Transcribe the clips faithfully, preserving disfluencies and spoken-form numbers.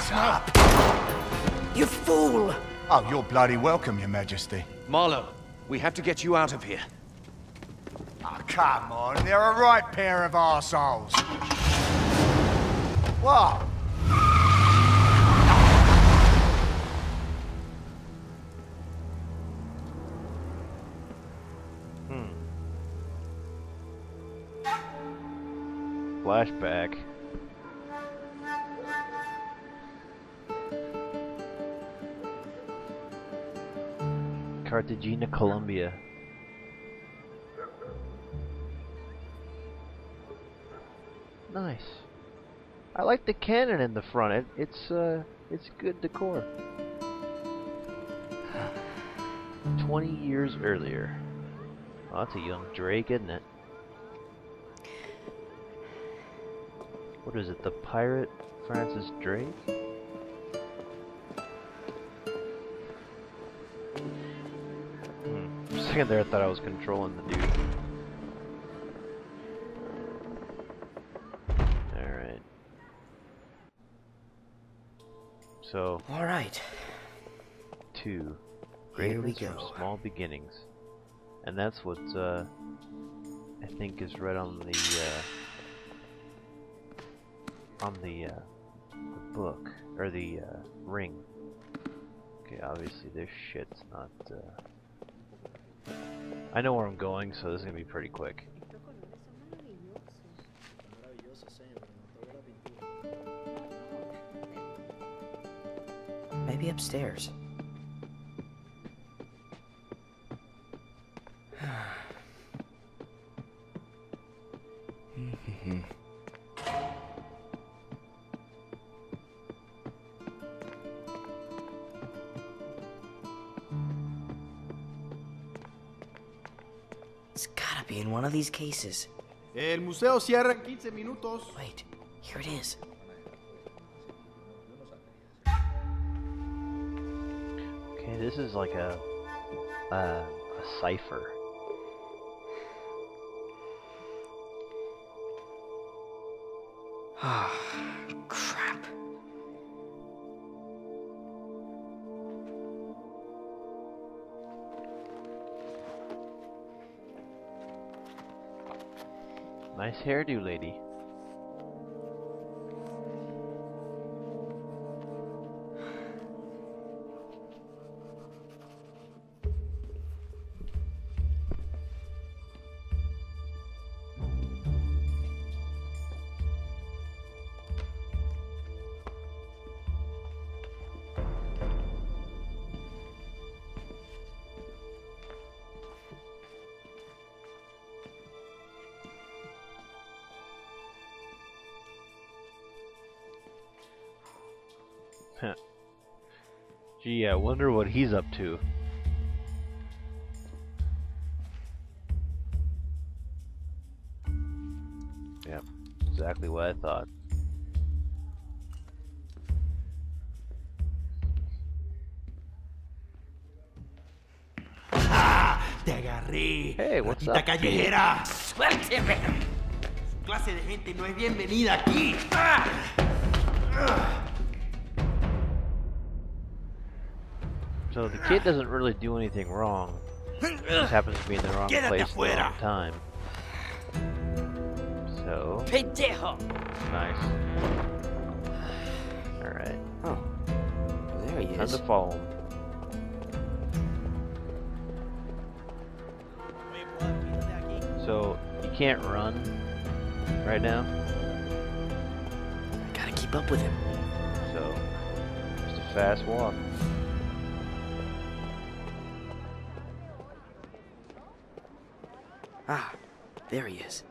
up! You fool! Oh, you're bloody welcome, Your Majesty. Marlowe, we have to get you out of here. Oh, come on, they're a right pair of arseholes. What? Hmm. Flashback. Cartagena, Colombia. Nice. I like the cannon in the front. It, it's uh, it's good decor. Twenty years earlier. Oh, that's a young Drake, isn't it? What is it? The pirate Francis Drake? Hmm. For a second there, I thought I was controlling the dude. Alright. So. Alright. Two. Here we Greatness from go. small beginnings. And that's what, uh, I think is right on the, uh, on the, uh, the book, or the, uh, ring. Okay, obviously this shit's not, uh, I know where I'm going, so this is gonna be pretty quick. Maybe upstairs. It's gotta be in one of these cases. El museo cierra en quince minutos. Wait, here it is. Okay, this is like a, uh, a cipher. Ah, crap. Nice hairdo, lady. Gee, I wonder what he's up to. Yep, exactly what I thought. ¡Ah! ¡Te agarré! Hey, what's ratita up, callejera! Suélteme. Su clase de gente no es bienvenida aquí. ¡Ah! ¡Ah! So the kid doesn't really do anything wrong. He just happens to be in the wrong Quédate place at the afuera. wrong time. So Pendejo. nice. Alright. Oh, there he Time is. to follow him. So you can't run right now. Gotta keep up with him. So just a fast walk. Ah, there he is.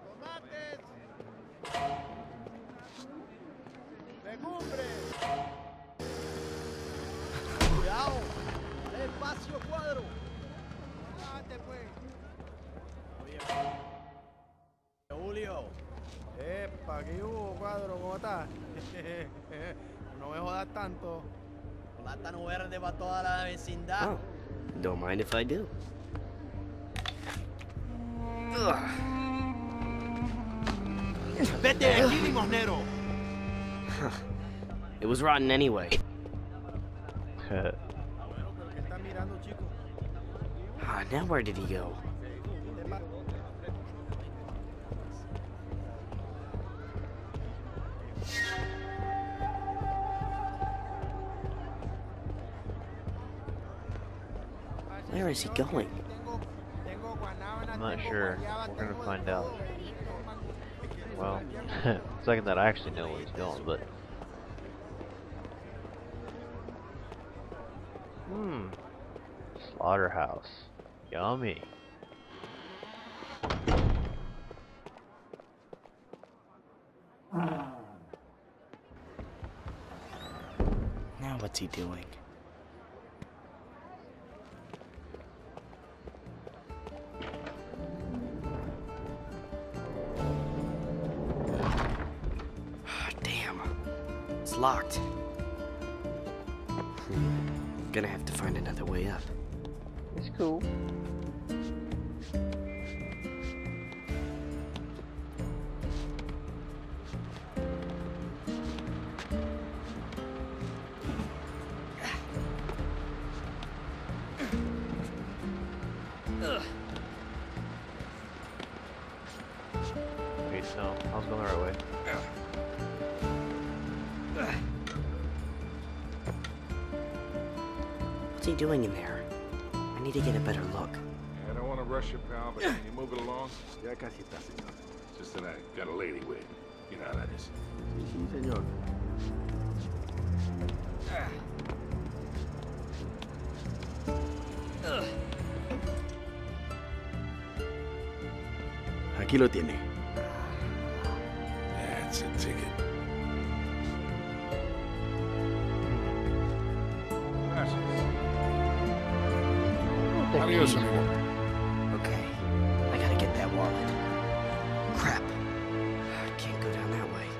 ¡Cuidado! ¡Espacio cuadro! Julio. Epa, ¿qué hubo, cuadro? ¿Cómo estás? No me jodas tanto. Plátano verde para toda la vecindad. Oh, don't mind if I do. Ugh. Vete de aquí, limosnero. It was rotten anyway. Bueno, pero ¿qué estás mirando, chico? Ah, now where did he go? ¿Qué te pasa? Where is he going? I'm not sure. We're gonna find out. Well, second that I actually know where he's going, but hmm, slaughterhouse, yummy. Now what's he doing? Locked. Hmm. Gonna have to find another way up. It's cool. Wait, no, I was going the right way. What's he doing in there? I need to get a better look. I don't want to rush you, pal, but can you move it along? Ya casi está, señor. Just that I got a lady waiting. You know how that is. Sí, señor. Aquí lo tiene. That's a ticket. Adios, amigo. Okay, I gotta get that wallet. Crap. I can't go down that way.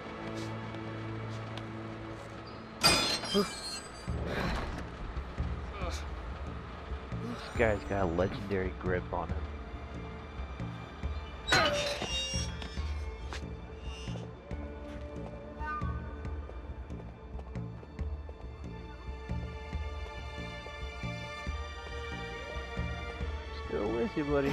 This guy's got a legendary grip on him. Still with you, buddy.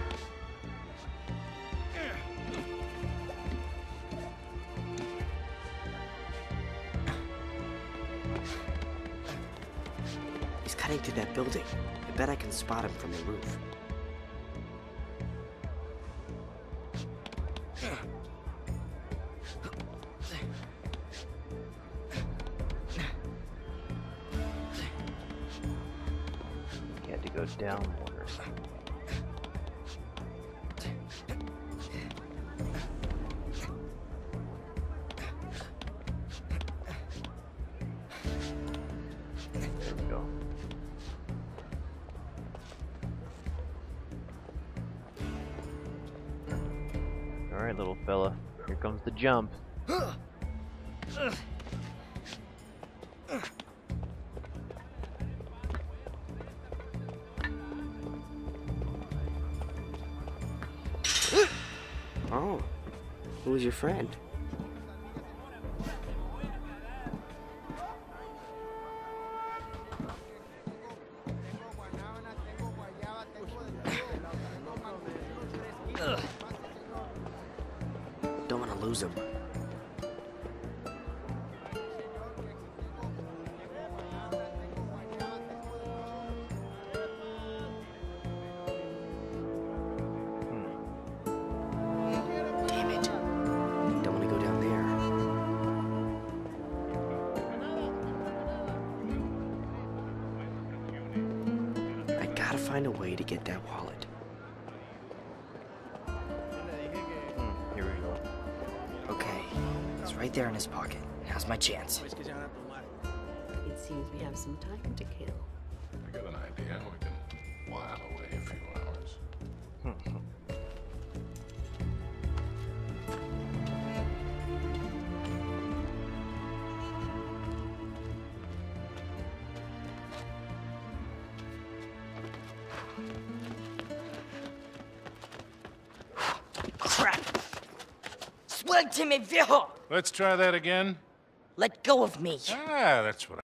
He's cutting through that building. I bet I can spot him from the roof. He had to go down more. There we go. Alright, little fella. Here comes the jump. Oh, who's your friend? Don't want to lose him. Damn it. Don't want to go down there. I gotta find a way to get that wallet. Hmm, here we go. Okay, it's right there in his pocket. Now's my chance. Es que se van a tomar. It seems we have some time to kill. I got an idea. We can while away a few hours. Crap! Suélteme, viejo! Let's try that again. Let go of me. Ah, that's what